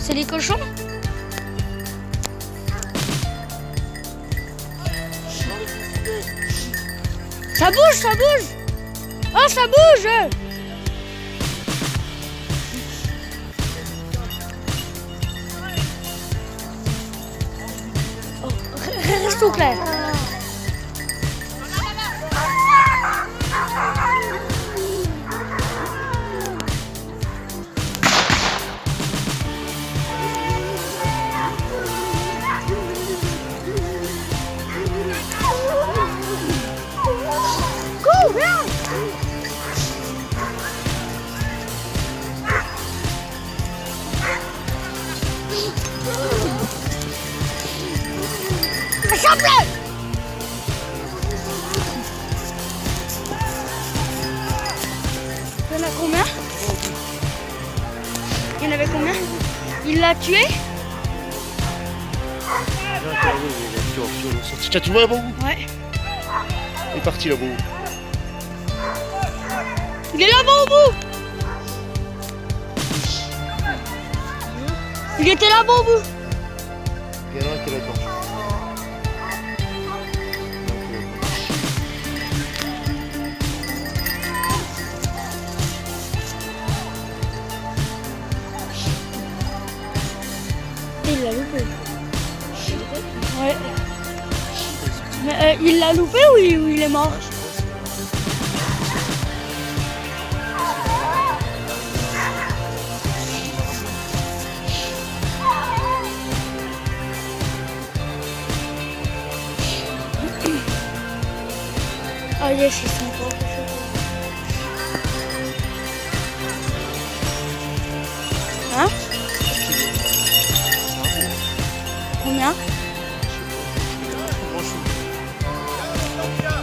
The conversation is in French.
C'est les cochons? Ça bouge, ça bouge! Oh, ça bouge! Oh, reste au clair. Chope-le! Il y en a combien? Il y en avait combien? Il l'a tué? Tu vois là-bas? Ouais. Il est parti là-bas. Il est là-bas au bout! Il était là-bas au bout! Il y en a un qui est là-dedans. Il l'a loupé. Ouais. Mais il l'a loupé ou il est mort? Ah yes, ils sont pas. Hein? Combien?